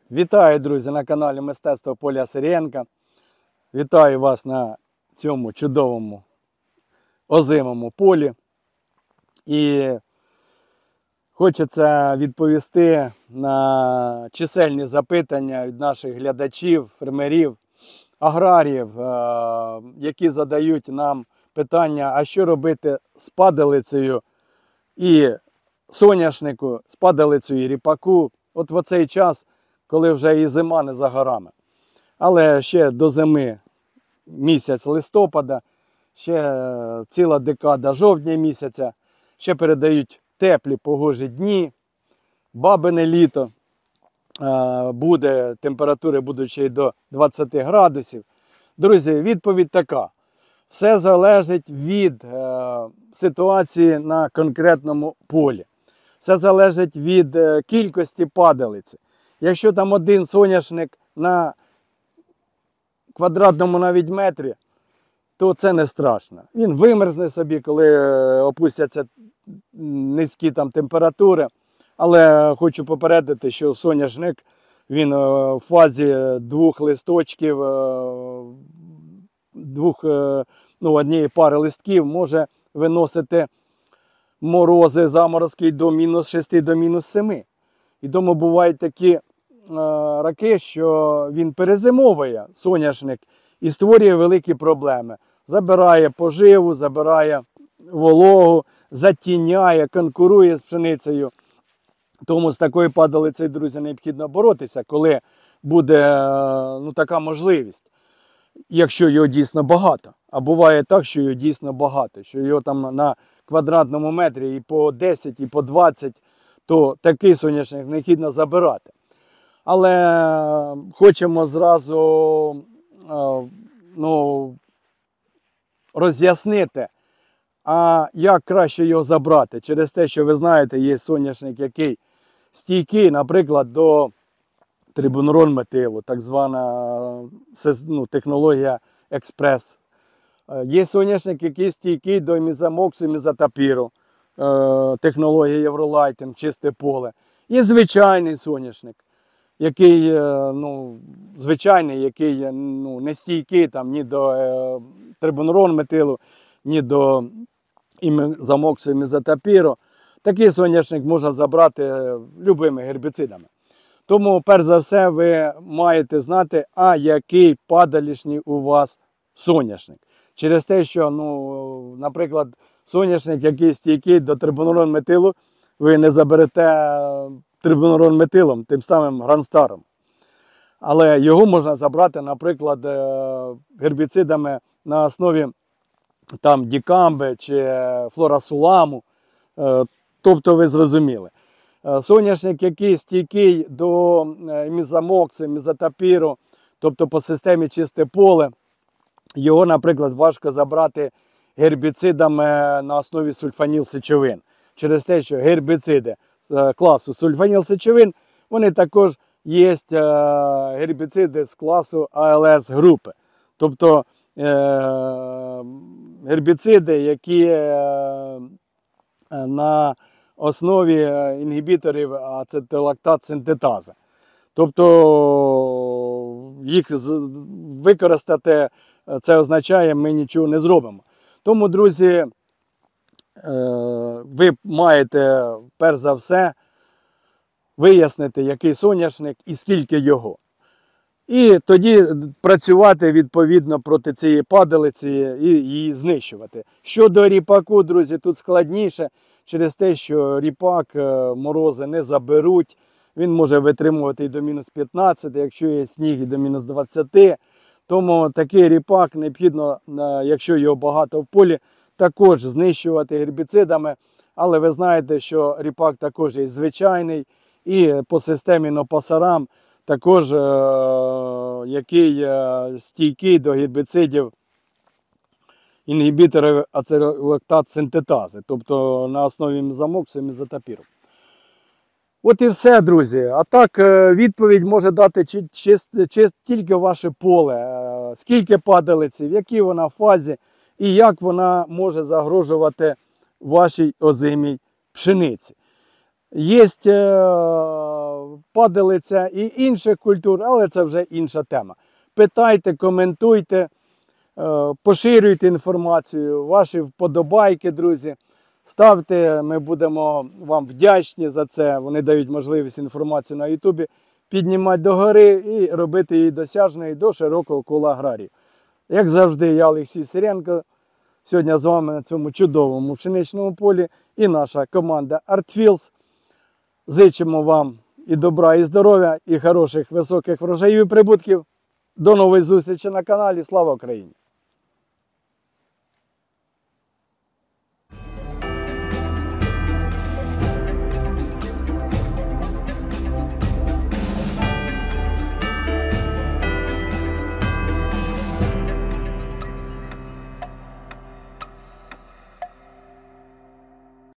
Вітаю, друзі, на каналі Мистецтво Поля Сирієнка. Вітаю вас на цьому чудовому озимому полі. І хочеться відповісти на чисельні запитання від наших глядачів, фермерів, аграріїв, які задають нам питання, а що робити з падалицею і соняшнику, з падалицею і ріпаку. От в оцей час, коли вже і зима не за горами. Але ще до зими місяць листопада, ще ціла декада жовтня місяця, ще передають теплі погожі дні, бабине літо, буде, температури будуть ще й до 20 градусів. Друзі, відповідь така. Все залежить від ситуації на конкретному полі. Все залежить від кількості падалиці. Якщо там один соняшник на квадратному навіть метрі, то це не страшно. Він вимерзне собі, коли опустяться низькі там температури. Але хочу попередити, що соняшник, він в фазі двох листочків, однієї пари листків може виносити морози, заморозки до мінус 6, до мінус 7. І тому бувають такі роки, що він перезимовує, соняшник, і створює великі проблеми. Забирає поживу, забирає вологу, затіняє, конкурує з пшеницею. Тому з такою падалицею, друзі, необхідно боротися, коли буде така можливість, якщо його дійсно багато. А буває так, що його дійсно багато, що його там на квадратному метрі і по 10, і по 20, то такий соняшник необхідно забирати. Але хочемо зразу роз'яснити, а як краще його забрати. Через те, що ви знаєте, є соняшник, який стійкий, наприклад, до трибунурон-метилу, так звана технологія експрес. Є соняшник, який стійкий до мізамоксу, мізотапіру, технологія Євролайтинг, чисте поле. Є звичайний соняшник, який, звичайний, який не стійкий там, ні до трибунурон-метилу, ні до мізамоксу, мізотапіру. Такий соняшник можна забрати любими гербіцидами. Тому, перш за все, ви маєте знати, а який падалішній у вас соняшник. Через те, що, наприклад, соняшник, який стійкий до трибунурон-метилу, ви не заберете трибунурон-метилом, тим самим гранстаром. Але його можна забрати, наприклад, гербіцидами на основі дікамби чи флорасуламу. Тобто ви зрозуміли. Соняшник, який стійкий до мізамоксу, мізотапіру, тобто по системі чисте поле, його, наприклад, важко забрати гербіцидами на основі сульфанілсечовин. Через те, що гербіциди класу сульфанілсечовин, вони також є гербіциди з класу АЛС групи. Тобто гербіциди, які на основі інгібіторів ацетилактат-синтетази. Тобто їх використати, це означає, ми нічого не зробимо. Тому, друзі, ви маєте, перш за все, вияснити, який соняшник і скільки його. І тоді працювати відповідно проти цієї падалиці і її знищувати. Щодо ріпаку, друзі, тут складніше через те, що ріпак морози не заберуть. Він може витримувати і до мінус 15, якщо є сніг, і до мінус 20. Тому такий ріпак необхідно, якщо його багато в полі, також знищувати гербіцидами. Але ви знаєте, що ріпак також є звичайний і по системі нопасарам також який стійкий до гербіцидів інгібіторів ацетилактат-синтетази, тобто на основі мізамоксу і мізотапіру. От і все, друзі. А так, відповідь може дати тільки ваше поле, скільки падалиці, в якій вона фазі і як вона може загрожувати вашій озимій пшениці. Є падалиця і інших культур, але це вже інша тема. Питайте, коментуйте, поширюйте інформацію, ваші вподобайки, друзі. Ставте, ми будемо вам вдячні за це. Вони дають можливість інформацію на Ютубі піднімати догори і робити її досяжною до широкого кола аграріїв. Як завжди, я Олексій Сиренко. Сьогодні з вами на цьому чудовому пшеничному полі і наша команда ArtFields. Зичимо вам і добра, і здоров'я, і хороших високих врожаїв і прибутків. До нової зустрічі на каналі. Слава Україні!